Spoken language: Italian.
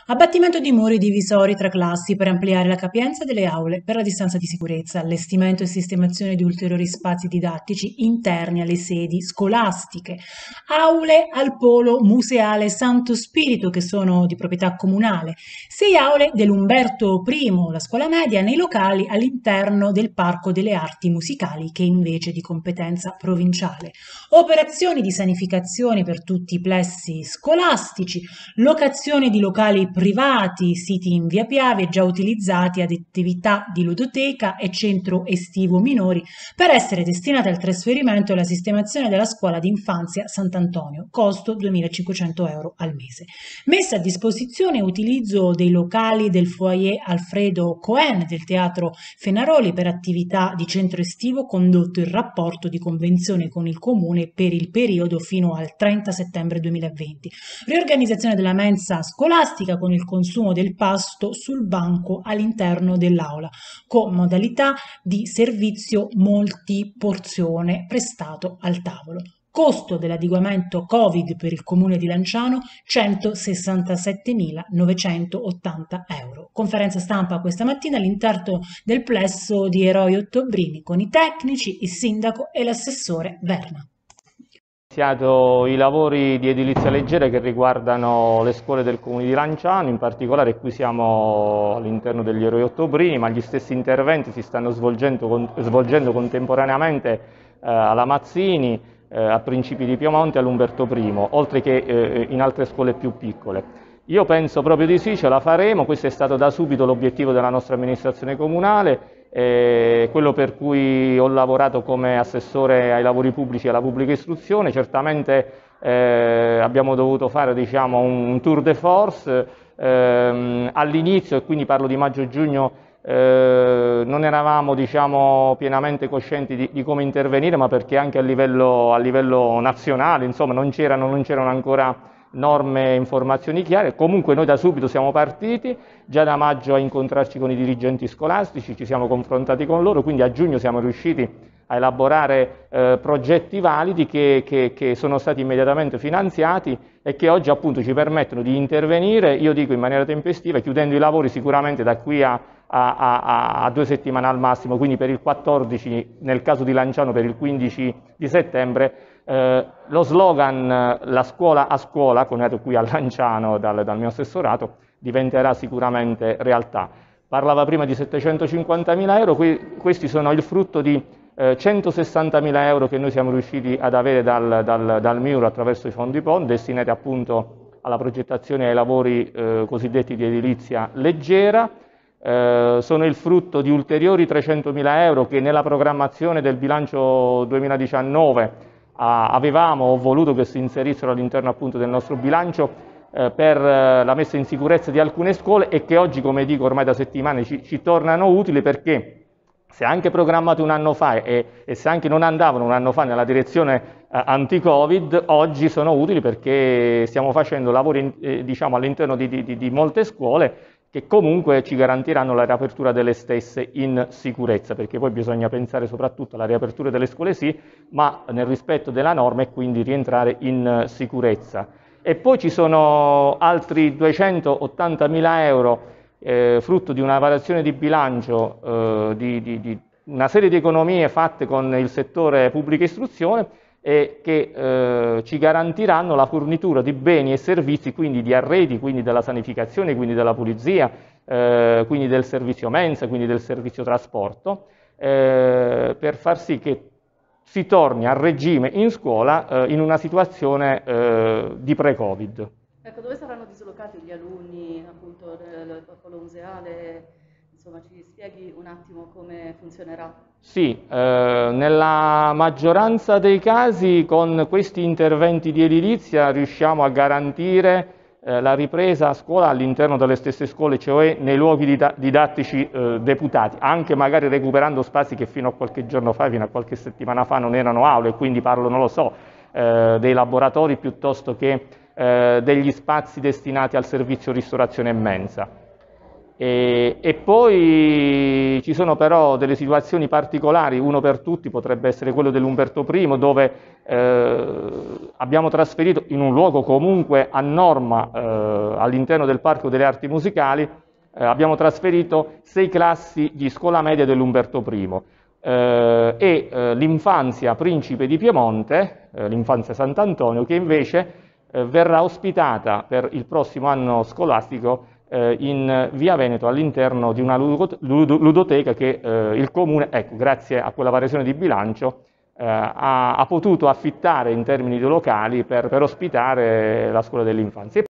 Abbattimento di muri divisori tra classi per ampliare la capienza delle aule per la distanza di sicurezza, allestimento e sistemazione di ulteriori spazi didattici interni alle sedi scolastiche, aule al polo museale Santo Spirito che sono di proprietà comunale, 6 aule dell'Umberto I, la scuola media, nei locali all'interno del Parco delle Arti Musicali che invece è di competenza provinciale, operazioni di sanificazione per tutti i plessi scolastici, locazione di locali privati siti in via Piave già utilizzati ad attività di ludoteca e centro estivo minori per essere destinate al trasferimento e alla sistemazione della scuola d'infanzia Sant'Antonio, costo 2.500 euro al mese. Messa a disposizione e utilizzo dei locali del foyer Alfredo Cohen del Teatro Fenaroli per attività di centro estivo condotto in rapporto di convenzione con il Comune per il periodo fino al 30 settembre 2020. Riorganizzazione della mensa scolastica con il consumo del pasto sul banco all'interno dell'aula, con modalità di servizio multiporzione prestato al tavolo. Costo dell'adeguamento Covid per il comune di Lanciano 167.980 euro. Conferenza stampa questa mattina all'interno del plesso di Eroi Ottobrini con i tecnici, il sindaco e l'assessore Verna. Iniziato i lavori di edilizia leggera che riguardano le scuole del comune di Lanciano, in particolare qui siamo all'interno degli Eroi Ottobrini, ma gli stessi interventi si stanno svolgendo contemporaneamente alla Mazzini, a Principi di Piemonte e all'Umberto I, oltre che in altre scuole più piccole. Io penso proprio di sì, ce la faremo, questo è stato da subito l'obiettivo della nostra amministrazione comunale, quello per cui ho lavorato come assessore ai lavori pubblici e alla pubblica istruzione. Certamente abbiamo dovuto fare, diciamo, un tour de force all'inizio, e quindi parlo di maggio-giugno, non eravamo, diciamo, pienamente coscienti di come intervenire, ma perché anche a livello nazionale, insomma, non c'erano ancora norme e informazioni chiare. Comunque noi da subito siamo partiti, già da maggio a incontrarci con i dirigenti scolastici, ci siamo confrontati con loro, quindi a giugno siamo riusciti a elaborare progetti validi che sono stati immediatamente finanziati e che oggi appunto ci permettono di intervenire, io dico in maniera tempestiva, chiudendo i lavori sicuramente da qui a 2 settimane al massimo, quindi per il 14, nel caso di Lanciano per il 15 di settembre. Lo slogan "La scuola a scuola", coniato qui a Lanciano dal mio assessorato, diventerà sicuramente realtà. Parlava prima di 750.000 euro, questi sono il frutto di 160.000 euro che noi siamo riusciti ad avere dal MIUR attraverso i fondi PON, destinati appunto alla progettazione e ai lavori cosiddetti di edilizia leggera. Sono il frutto di ulteriori 300.000 euro che nella programmazione del bilancio 2019 ho voluto che si inserissero all'interno appunto del nostro bilancio per la messa in sicurezza di alcune scuole e che oggi, come dico ormai da settimane, ci tornano utili, perché se anche programmati un anno fa e se anche non andavano un anno fa nella direzione anti-Covid, oggi sono utili perché stiamo facendo lavori diciamo all'interno di molte scuole che comunque ci garantiranno la riapertura delle stesse in sicurezza, perché poi bisogna pensare soprattutto alla riapertura delle scuole sì, ma nel rispetto della norma e quindi rientrare in sicurezza. E poi ci sono altri 280.000 euro frutto di una variazione di bilancio di una serie di economie fatte con il settore pubblica istruzione e che ci garantiranno la fornitura di beni e servizi, quindi di arredi, quindi della sanificazione, quindi della pulizia, quindi del servizio mensa, quindi del servizio trasporto, per far sì che si torni a regime in scuola in una situazione di pre-Covid. Ecco, dove saranno dislocati gli alunni appunto del popolo museale? Insomma, ci spieghi un attimo come funzionerà? Sì, nella maggioranza dei casi con questi interventi di edilizia riusciamo a garantire la ripresa a scuola all'interno delle stesse scuole, cioè nei luoghi didattici deputati, anche magari recuperando spazi che fino a qualche giorno fa, fino a qualche settimana fa non erano aule, quindi parlo, non lo so, dei laboratori piuttosto che degli spazi destinati al servizio ristorazione e mensa. E poi ci sono però delle situazioni particolari, uno per tutti potrebbe essere quello dell'Umberto I, dove abbiamo trasferito in un luogo comunque a norma all'interno del Parco delle Arti Musicali, abbiamo trasferito 6 classi di scuola media dell'Umberto I l'infanzia Principe di Piemonte, l'infanzia Sant'Antonio, che invece verrà ospitata per il prossimo anno scolastico in Via Veneto all'interno di una ludoteca che il Comune, ecco, grazie a quella variazione di bilancio, ha potuto affittare in termini di locali per ospitare la scuola dell'infanzia.